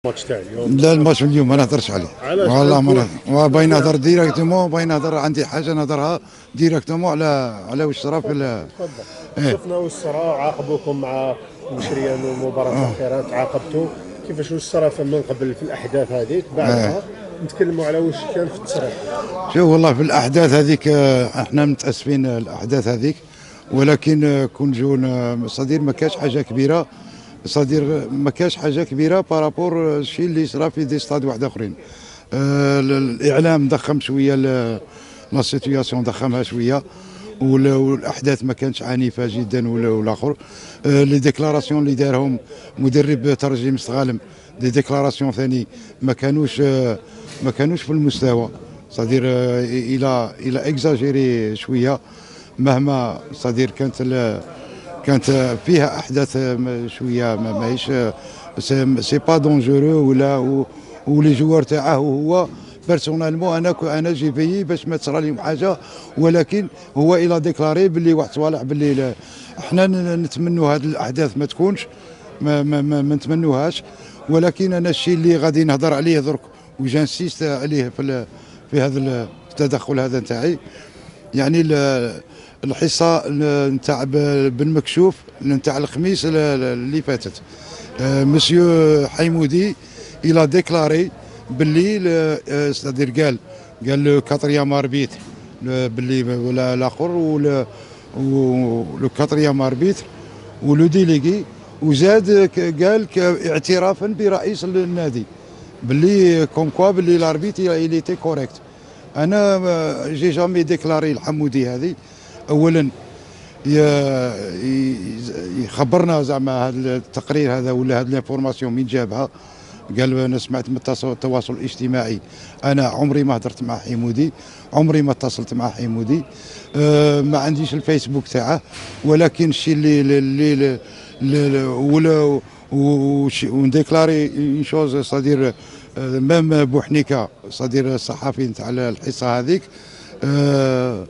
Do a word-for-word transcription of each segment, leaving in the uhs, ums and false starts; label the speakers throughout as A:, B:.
A: الماتش تاع اليوم؟
B: لا الماتش اليوم ما نهضرش عليه.
A: علاش؟
B: والله ما نهضر، باغي نهضر ديريكتومون، باغي نهضر عندي حاجه نهضرها ديريكتومون على على واش صرا في.
A: تفضل.
B: إيه؟
A: شفنا واش صرا وعاقبوكم مع المشريه المباراه الاخيره، تعاقبتوا كيفاش واش صرا من قبل في الاحداث هذيك بعدها؟
B: إيه.
A: نتكلموا على واش كان في التصريح.
B: شوف والله في الاحداث هذيك احنا متاسفين الاحداث هذيك، ولكن كون جون صدير ما كاش حاجه كبيره، صدير ما كاش حاجه كبيره بارابور الشيء اللي صرا في دي ستاد واحد اخرين. آه الاعلام ضخم شويه لا سيتوياسيون، ضخمها شويه، والاحداث ما كانتش عنيفه جدا والاخر. آه لي ديكلاراسيون اللي دارهم مدرب ترجي مستغالم، دي ديكلاراسيون ثاني ما كانوش آه ما كانوش في المستوى، صدير آه الى الى اكزاجيري شويه، مهما صدير كانت كانت فيها احداث شويه ما ماهيش سي با دونجورو ولا ولي جوار تاعه هو بيرسونيلمون. انا انا جي بيي باش ما تصرى لهم حاجه، ولكن هو الى ديكلاري باللي واحد صوالح باللي احنا نتمنوا هذه الاحداث ما تكونش، ما ما ما, ما نتمنوهاش. ولكن انا الشيء اللي غادي نهضر عليه درك وجانسيست عليه في في هذا التدخل هذا نتاعي، يعني الحصه نتاع بن مكشوف نتاع الخميس اللي فاتت. مسيو حيمودي الى ديكلاري باللي سادير قال قال لو كاتريام اربيتر باللي ولا الاخر ولو كاتريام اربيتر ولو ديليغي، وزاد قال اعترافا برئيس النادي باللي كوم كوا باللي لاربيت الي تي كوريكت. انا جي جامي ديكلاري الحمودي هذه. اولا يخبرنا زعما هذا التقرير هذا ولا هذه الانفورماسيون من جابها. قال انا سمعت من التواصل الاجتماعي، انا عمري ما هضرت مع حمودي، عمري ما اتصلت مع حمودي، أه ما عنديش الفيسبوك تاعه. ولكن الشيء اللي اللي ولا ونديكلاري اون شوز صدير ميم بوحنيكه صدير الصحفي نتاع الحصه هذيك، أه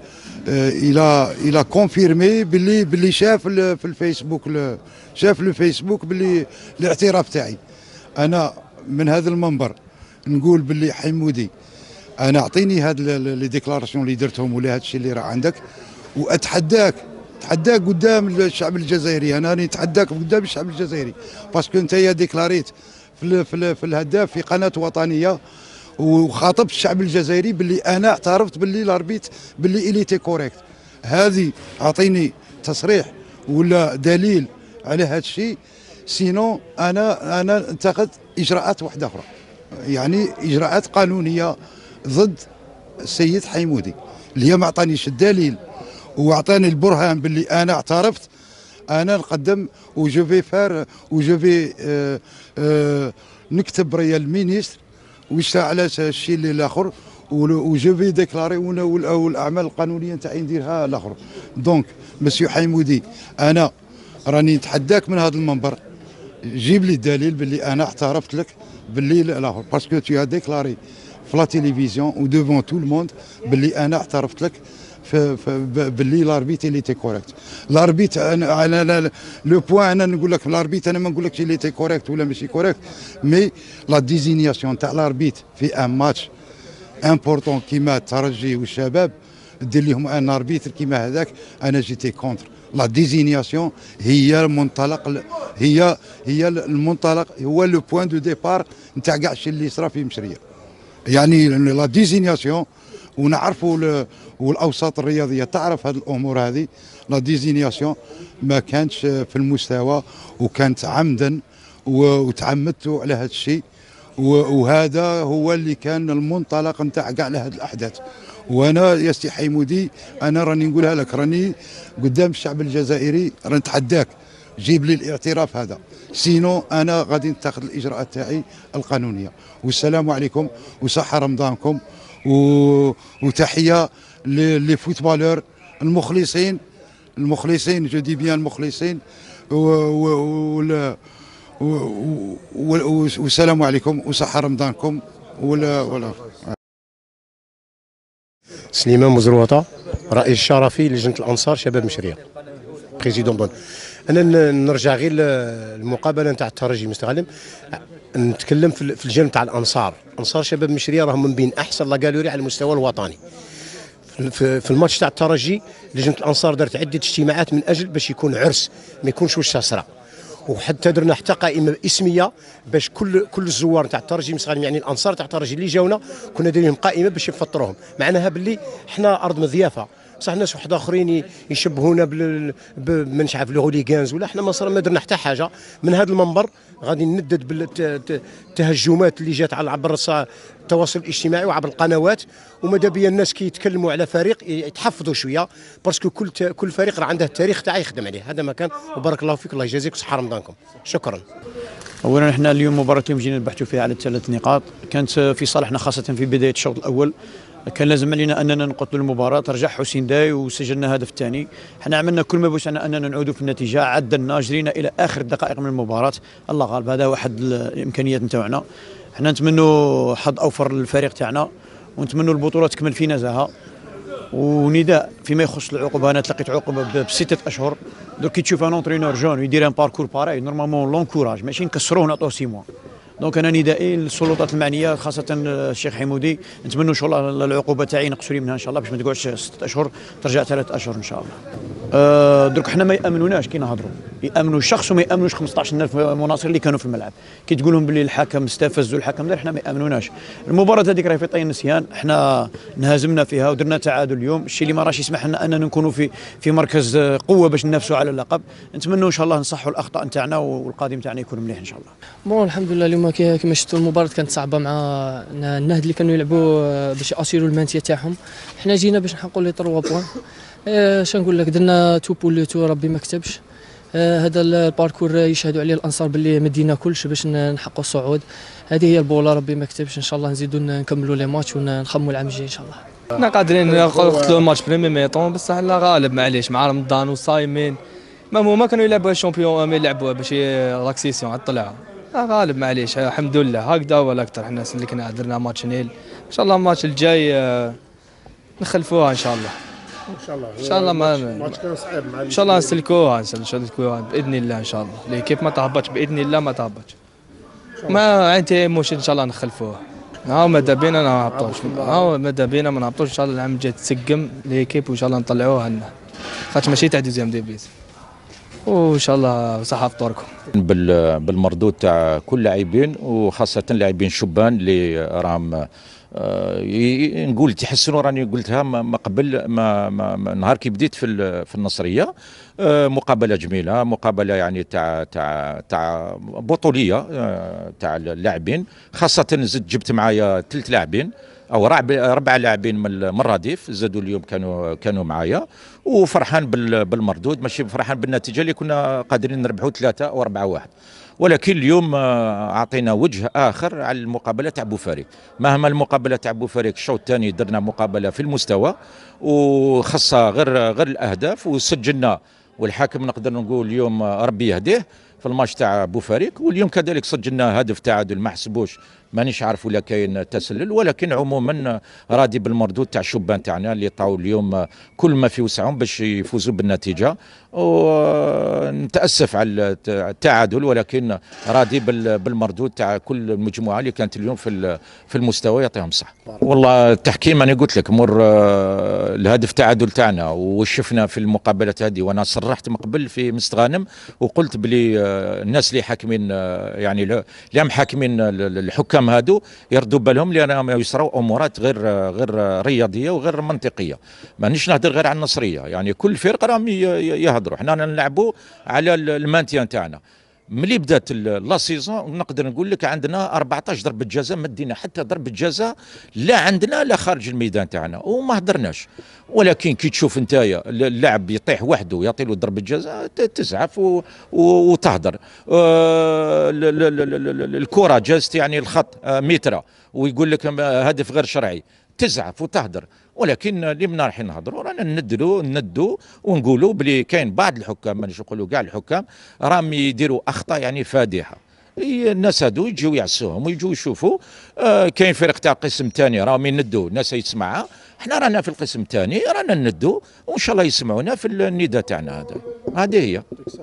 B: الى الى كونفيرمي باللي باللي شاف في الفيسبوك، شاف الفيسبوك باللي الاعتراف تاعي. انا من هذا المنبر نقول باللي حمودي انا اعطيني هاد لي ديكلاراسيون اللي درتهم ولا هاد الشيء اللي راه عندك، واتحداك اتحداك قدام الشعب الجزائري. انا راني نتحداك قدام الشعب الجزائري باسكو انت يا ديكلاريت في في, في الهداف في قناه وطنيه وخاطبت الشعب الجزائري باللي انا اعترفت باللي لاربيت باللي الي تي كوريكت. هذه اعطيني تصريح ولا دليل على هذا الشيء، سينو انا انا نتخذ اجراءات واحده اخرى، يعني اجراءات قانونيه ضد السيد حيمودي اللي هي ما عطانيش الدليل واعطاني البرهان باللي انا اعترفت. انا نقدم وجو في فار وجو في اه اه نكتب ريال المينيستر واش على الشيء اللي الاخر، وجو في ديكلاري والاعمال القانونيه نتاعي نديرها الاخر. دونك مسيو حيمودي انا راني نتحداك من هذا المنبر، جيب لي الدليل باللي انا اعترفت لك باللي الاخر، باسكو تو ديكلاري في لا تيليفزيون و دوفون تو الموند باللي انا اعترفت لك في باللي لاربيت اللي تي كوريكت. لاربيت انا انا لو بوان انا نقول لك لاربيت، انا ما نقول لكش اللي تي كوريكت ولا ماشي كوريكت، مي لا ديزينياسيون تاع لاربيت في ان ماتش امبورطون كيما الترجي والشباب دير لهم ان اربيتر كيما هذاك، انا جيتي كونتر. لا ديزينياسيون هي المنطلق، هي هي المنطلق، هو لو بوان دو ديبار نتاع كاع الشيء اللي صرا في مشريه. يعني لا ديزينياسيون ونعرفوا والاوساط الرياضيه تعرف هذه الامور هذه. لا ديزينياسيون ما كانتش في المستوى وكانت عمدا وتعمدتوا على هذا الشيء، وهذا هو اللي كان المنطلق نتاع كاع هذه الاحداث. وانا يا سي حيمودي انا راني نقولها لك، راني قدام الشعب الجزائري راني نتحداك جيب لي الاعتراف هذا، سينو انا غادي نتخذ الاجراءات تاعي القانونيه. والسلام عليكم وصحه رمضانكم، وتحيه لي فوتبالور المخلصين المخلصين جو دي بيان المخلصين، والسلام عليكم وصحه رمضانكم. ولا ولا
C: سليمان مزروطه رئيس شرفي لجنه الانصار شباب مشريه، بريزيدون بون.
A: انا نرجع غير المقابله نتاع الترجي مستغلم، نتكلم في الجانب تاع الانصار. انصار شباب مشريه راهم من بين احسن لاكالوري على المستوى الوطني. في الماتش تاع الترجي لجنه الانصار دارت عده اجتماعات من اجل باش يكون عرس، ما يكونش وش ساسره. وحتى درنا حتى قائمه اسميه باش كل كل الزوار تاع الترجي مستغلم، يعني الانصار تاع الترجي اللي جاونا كنا دايرين قائمه باش يفطروهم. معناها باللي حنا ارض مضيافه، صح ناس واحد اخرين يشبهونا بال مانيش عارف لي هوليغانز ولا، حنا ما ما درنا حتى حاجه. من هذا المنبر غادي ندد بالتهجمات اللي جات على عبر التواصل الاجتماعي وعبر القنوات، وماذا بيا الناس كي يتكلموا على فريق يتحفظوا شويه، باسكو كل كل فريق راه عنده التاريخ تاعه يخدم عليه. هذا ما كان، وبارك الله فيك، الله يجازيك وصحه رمضانكم. شكرا.
C: اولا احنا اليوم مباراه اليوم جينا نبحثوا فيها على ثلاث نقاط كانت في صالحنا، خاصه في بدايه الشوط الاول. كان لازم علينا اننا نقتلوا المباراه. رجع حسين داي وسجلنا هدف ثاني. احنا عملنا كل ما بوسعنا اننا نعودوا في النتيجه، عدلنا جرينا الى اخر الدقائق من المباراه. الله غالب، هذا واحد الامكانيات نتاعنا. احنا نتمنوا حظ اوفر للفريق تاعنا، ونتمنوا البطوله تكمل في نزاهه. ونداء فيما يخص العقوبه، انا تلقيت عقوبه بسته اشهر. دوك كي تشوف ان اونترينور جون ويدير ان باركور باراي، نورمالمون لونكوراج، ماشي نكسروه ونعطوه سي موا. دونك انا ندائي للسلطات المعنيه خاصه الشيخ حمودي، نتمنوا ان شاء الله العقوبه تاعي ينقصوا لي منها ان شاء الله باش ما تقعدش ستة اشهر، ترجع ثلاث اشهر ان شاء الله. أه درك حنا ما يامنوناش كي نهضروا، يامنوا الشخص وما يامنوش خمسطاش ألف مناصر اللي كانوا في الملعب. كي تقول لهم باللي الحكم استفز والحكم دار، حنا ما يامنوناش. المباراه هذيك راهي في طي النسيان، حنا انهزمنا فيها ودرنا تعادل اليوم، الشيء اللي ما راش يسمح لنا اننا نكونوا في في مركز قوه باش ننافسوا على اللقب. نتمنوا ان شاء الله نصحوا الاخطاء نتاعنا والقادم تاعنا يكون مليح ان شاء الله.
D: بون الحمد لله اليوم كما شفتوا المباراه كانت صعبه مع النهد اللي كانوا يلعبوا باش ياسيروا المانتيه تاعهم. حنا جينا باش نحققوا لي ثلاثة بوان. اش نقول لك، درنا تو بول تو، ربي ما كتبش. آه هذا الباركور يشهدوا عليه الانصار باللي مدينا كلش باش نحققوا الصعود. هذه هي البوله، ربي ما كتبش. ان شاء الله نزيدوا نكملوا لي ماتش ونخموا العام الجاي ان شاء الله.
E: احنا قادرين نقتلوا الماتش بريمي ميطون، بس الله غالب معليش مع رمضان وصايمين. ما هما كانوا يلعبوا الشامبيون، ما يلعبوا باش لاكسيسيون على الطلعه. غالب معليش، الحمد لله هكذا ولا اكثر. احنا اللي كنا درنا ماتش نيل، ان شاء الله الماتش الجاي نخلفوها ان شاء الله.
A: ان شاء الله
E: ان شاء الله ما
A: الماتش كان صعيب مع
E: ان شاء الله نسلكوها نسلكوها باذن الله ان شاء الله. ليكيب ما تهبطش باذن الله، ما تهبطش. ما عندي مش ان شاء الله نخلفوها. ها ماذا بينا ما نهبطوش، ها ماذا بينا ما نهبطوش ان شاء الله. العام الجاي تسقم ليكيب وان شاء الله نطلعوها لنا، خاطر ماشي تاع دوزيام ديفيز. وان شاء الله صحه فطوركم.
F: بالمردود تاع كل لاعبين، وخاصه لاعبين شبان اللي راهم آه نقول تحسنوا. راني قلتها ما قبل ما, ما, ما نهار كي بديت في في النصريه. آه مقابله جميله، مقابله يعني تاع تاع تاع بطوليه آه تاع اللاعبين، خاصه زدت جبت معايا ثلاث لاعبين او ربع لاعبين من الرديف زادوا اليوم، كانوا كانوا معايا. وفرحان بالمردود، ماشي فرحان بالنتيجه اللي كنا قادرين نربحوا ثلاثه او أربعة واحد، ولكن اليوم اعطينا وجه اخر على المقابله تاع بوفاريك. مهما المقابله تاع بوفاريك الشوط الثاني درنا مقابله في المستوى وخاصه غير غير الاهداف وسجلنا، والحاكم نقدر نقول اليوم ربي يهديه في الماتش تاع بوفاريك. واليوم كذلك سجلنا هدف تعادل ما حسبوش، مانيش عارف ولا كاين تسلل، ولكن عموما راضي بالمردود تاع الشبان تاعنا اللي طاو اليوم كل ما في وسعهم باش يفوزوا بالنتيجه. ونتاسف على التعادل، ولكن راضي بالمردود تاع كل المجموعه اللي كانت اليوم في في المستوى، يعطيهم الصح. والله التحكيم انا قلت لك مر الهدف تعادل تاعنا وشفنا في المقابلات هذه، وانا صرحت من قبل في مستغانم وقلت بلي الناس اللي حاكمين يعني اللي محاكمين الحكام هادو يردوا بالهم لانهم يصراو امورات غير غير رياضيه وغير منطقيه. مانيش نهضر غير على النصريه، يعني كل فرقه راهم يهضروا، حنا نلعبوا على المانتيان تاعنا. ملي بدات لا سيزون نقدر نقول لك عندنا أربعطاش ضربه جزاء، ما دينا حتى ضربه جزاء لا عندنا لا خارج الميدان تاعنا وما هدرناش. ولكن كي تشوف نتايا اللاعب يطيح وحده ويعطي له ضربه جزاء تزعف وتهدر. آه الكره جازت يعني الخط متر ويقول لك هدف غير شرعي، تزعف وتهدر. ولكن اللي منا رايحين نهضروا رانا ندلو ندو ونقولوا بلي كاين بعض الحكام، مانيش نقولوا كاع الحكام، راهم يديروا اخطاء يعني فادحه. الناس هادو يجيو يعسوهم ويجيو يشوفوا. آه كاين فرق تاع قسم ثاني راهم يندوا الناس يسمعها، احنا رانا في القسم الثاني رانا ندو وان شاء الله يسمعونا في النداء تاعنا هذا. هذه هي.